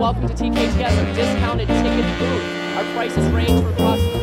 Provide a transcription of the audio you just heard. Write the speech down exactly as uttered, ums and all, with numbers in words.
welcome to T K T S, our discounted ticket booth. Our prices range from approximately